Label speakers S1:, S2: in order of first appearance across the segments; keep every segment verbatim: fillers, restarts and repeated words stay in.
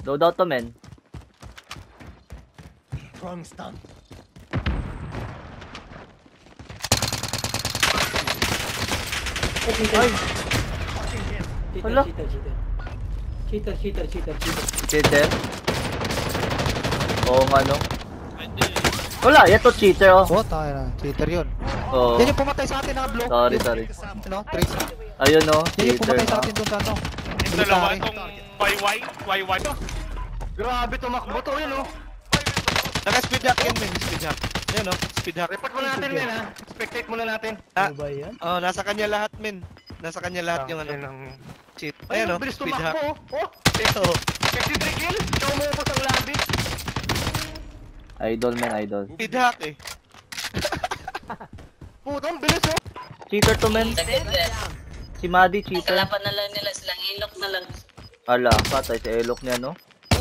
S1: Loadout to, men.
S2: Wrong stun.
S3: Ay!
S1: Hala.
S3: Cheater, cheater, cheater. Cheater, cheater, cheater, cheater.
S1: Cheater. Oo nga, no? Wala, ito cheater, oh.
S4: Oh, tayo na. Cheater yun.
S1: Oo.
S4: Yan yung pumatay sa atin na blow.
S1: Sorry, sorry.
S4: Ano? Trace.
S1: Ayun, no?
S4: Yan yung
S1: Cheater,
S4: pumatay sa
S1: no?
S4: atin doon sa ano.
S5: Yung dalawa itong Y Y, Y Y.
S2: Grabe tumakbo to yun oh.
S6: Naka-speed hack yan, men. Speed hack. Yan, oh. Speed hack.
S2: Report muna natin men ha. Spectate muna natin.
S6: Ah,
S3: Ano ba yan?
S6: oh, nasa kanya lahat, men. Nasa kanya lahat yung ano. Cheat. Ayan, oh.
S2: Bilis
S6: Speed hack.
S2: tumakbo oh.
S6: Ito.
S2: fifty-three kill. Ikaw umubos ang labi.
S1: Idol, men, idol.
S6: Speed hack, eh.
S2: Putang bilis oh.
S1: Cheater to, men. Si Maddie, cheater.
S7: Kalapan na lang nila silang ilok na lang.
S1: Ala, patay si Elok niya, no?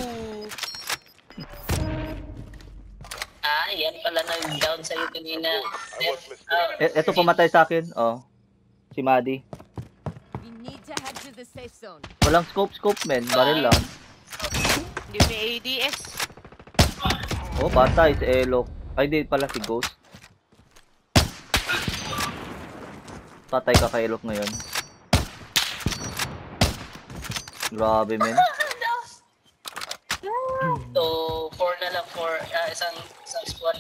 S7: Ah, yan pala nag-down sa'yo kanina. Oh,
S1: E eto pumatay sa akin, oh. Si Maddie.
S8: We need to head to the safe zone.
S1: Walang scope, scope, men. Baril lang.
S9: Give me A D S.
S1: Oh, patay si Elok. Ay, di pala si Ghost. Patay ka kay Elok ngayon. Grabe, men.
S7: so, four na lang for uh, isang, isang squad.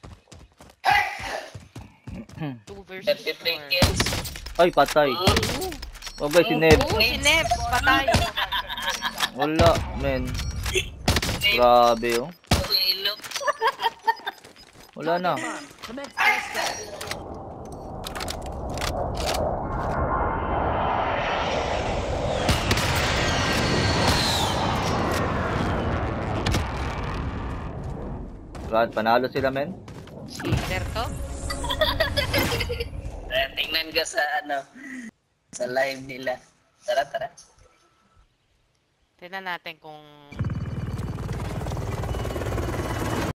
S9: two versus
S7: thirty-three
S9: four.
S7: kills.
S1: Ay, patay. Okay, si Neb.
S9: Oh, si Nebs, patay.
S1: Wala, men. Grabe, oh.
S7: Ilok.
S1: Wala na.
S8: Commence airstrike.
S1: God, panalo sila, men.
S9: Cheater to.
S7: Eh, tingnan ka sa ano, sa live nila. Tara, tara.
S9: Tignan natin kung